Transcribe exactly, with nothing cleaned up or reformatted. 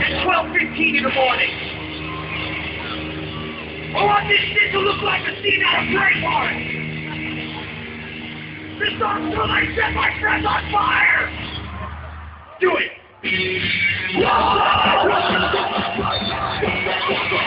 at twelve fifteen in the morning. I want this shit to look like a scene out of Braveheart. This song will I set my friends on fire. Do it.